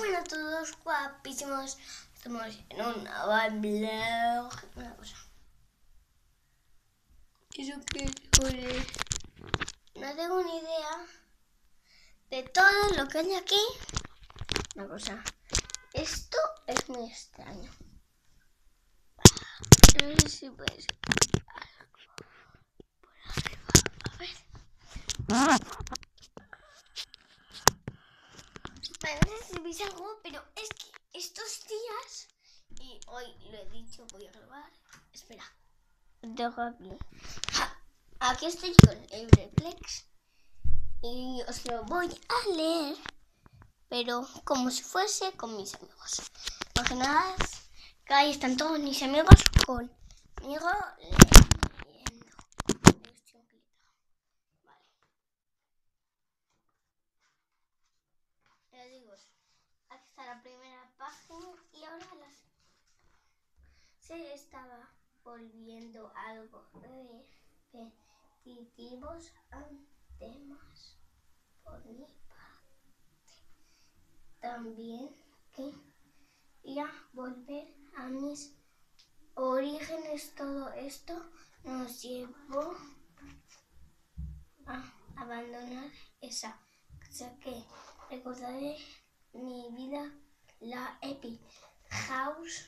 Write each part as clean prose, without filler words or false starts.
Hola a todos guapísimos, estamos en un blog. Una cosa. ¿Eso qué es? No tengo ni idea de todo lo que hay aquí. Una cosa. Esto es muy extraño. No sé si puede ser algo por arriba. A ver. Bueno, no sé si veis algo, pero es que estos días, y hoy lo he dicho, voy a grabar. Espera, dejo aquí. Aquí estoy con Eureplex y os lo voy a leer, pero como si fuese con mis amigos. Imaginad que ahí están todos mis amigos conmigo leyendo. Vale. Ya digo, aquí está la primera página y ahora se estaba volviendo algo repetitivos temas por mi parte. También quería volver a mis orígenes. Todo esto nos llevó a abandonar esa cosa que recordaré mi vida, la Epic House.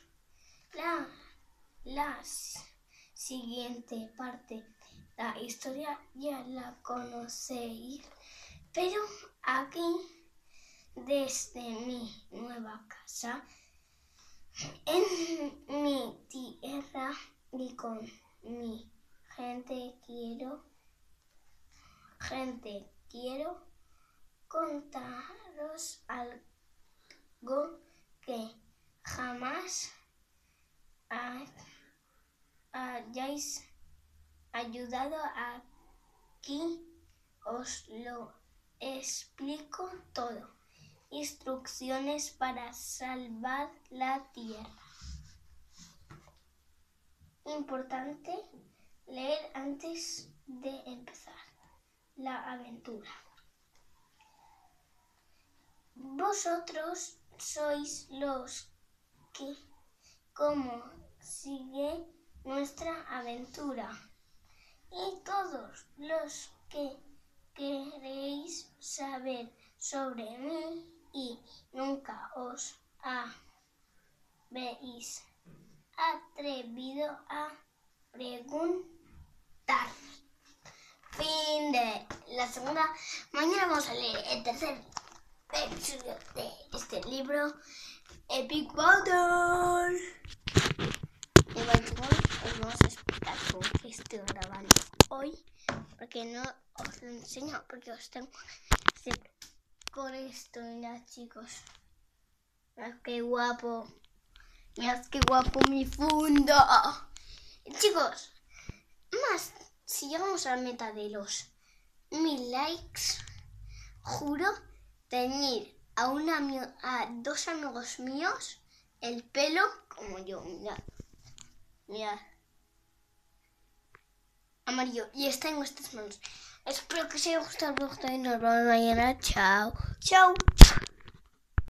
La siguiente parte, la historia ya la conocéis, pero aquí, desde mi nueva casa, en mi tierra y con mi gente, quiero contaros algo que jamás hayáis ayudado. Aquí os lo explico todo. Instrucciones para salvar la tierra. Importante leer antes de empezar la aventura. Vosotros sois los que como sigue nuestra aventura, y todos los que queréis saber sobre mí y nunca os habéis atrevido a preguntar. Fin de la segunda. Mañana vamos a leer el tercer episodio de este libro, Epic Battle. Y bueno, os vamos a explicar con qué estoy grabando hoy, porque no os lo enseño, porque os tengo siempre con esto. Mirad, chicos, mirad qué guapo, mirad qué guapo mi fondo. Chicos, más si llegamos a la meta de los 1000 likes, juro teñir a 2 amigos míos el pelo como yo. Mirad, amarillo, y está en vuestras manos. Espero que os haya gustado el video y nos vemos mañana. Chao.